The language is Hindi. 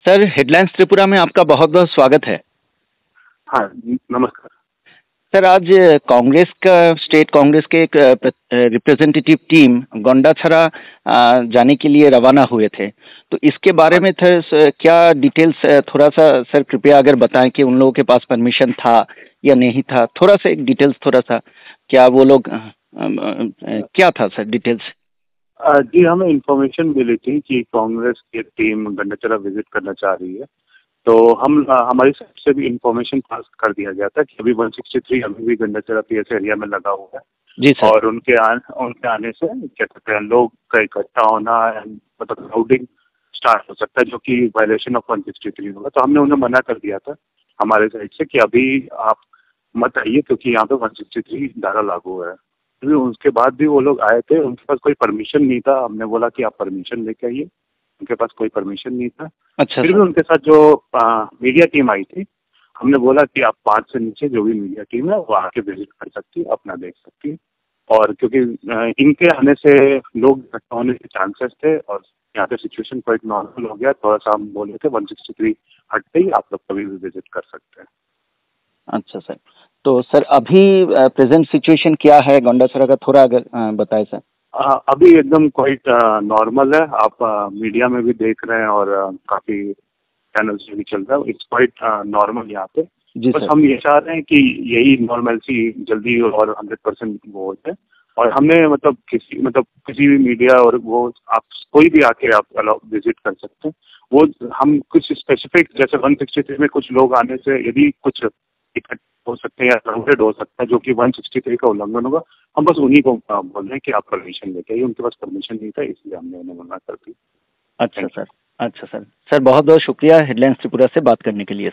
सर, हेडलाइंस त्रिपुरा में आपका बहुत-बहुत स्वागत है। हाँ, नमस्कार। सर, आज कांग्रेस का स्टेट कांग्रेस के एक रिप्रेजेंटेटिव टीम गोंडाछड़ा जाने के लिए रवाना हुए थे। तो इसके बारे हाँ, में क्या डिटेल्स थोड़ा-सा सर कृपया अगर बताएं कि उन लोगों के पास परमिशन था या नहीं था? थोड़ा-सा एक डिटेल्स थोड़ा-सा क्या वो लोग क्या था सर डिटेल्स? जी हमें इन्फॉर्मेशन मिली थी कि कांग्रेस की टीम गंडाचला विजिट करना चाह रही है। तो हमारी साइड से भी इन्फॉर्मेशन पास कर दिया गया था कि अभी 163 अभी भी गंडाचला पीएस एरिया में लगा हुआ है जी सर। और उनके आने से क्या कहते हैं लोग का इकट्ठा होना मतलब क्राउडिंग स्टार्ट हो सकता है जो कि वायलेशन ऑफ 163 होगा। तो हमने उन्हें मना कर दिया था हमारे साइड से कि अभी आप मत आइए क्योंकि यहाँ पे 163 धारा लागू है। फिर उसके बाद भी वो लोग आए थे, उनके पास कोई परमिशन नहीं था। हमने बोला कि आप परमिशन लेके आइए, उनके पास कोई परमिशन नहीं था। अच्छा फिर भी सर। उनके साथ जो मीडिया टीम आई थी, हमने बोला कि आप 5 से नीचे जो भी मीडिया टीम है वो आके विजिट कर सकती है, अपना देख सकती है। और क्योंकि इनके आने से लोग इकट्ठा होने के चांसेस थे और यहाँ पे सिचुएशन क्वाइट नॉर्मल हो गया। थोड़ा-सा हम बोले थे 163 हटते ही आप लोग कभी भी विजिट कर सकते हैं। अच्छा सर। तो सर अभी प्रेज़ेंट सिचुएशन क्या है गोंडाछड़ा का थोड़ा अगर बताएँ सर? अभी एकदम क्वाइट नॉर्मल है। आप मीडिया में भी देख रहे हैं और काफ़ी चैनल्स में भी चल रहा है। इट्स क्वाइट नॉर्मल यहाँ पे। जी बस सर। हम ये चाह रहे हैं कि यही नॉर्मलसी जल्दी और 100% वो हो जाए। और हमने किसी भी मीडिया और वो आप कोई भी आके आप अलाउ विजिट कर सकते हैं। वो हम कुछ स्पेसिफिक जैसे 163 में कुछ लोग आने से यदि कुछ इकट्ठे हो सकते हैं या क्राउडेड हो सकता है जो कि 163 का उल्लंघन होगा, हम बस उन्हीं को बोल रहे हैं कि आप परमिशन लेके आइए। उनके पास परमिशन नहीं था इसलिए हमने उन्हें मना कर दी। अच्छा थैंक यू। सर। अच्छा सर। सर बहुत-बहुत शुक्रिया हेडलाइंस त्रिपुरा से बात करने के लिए।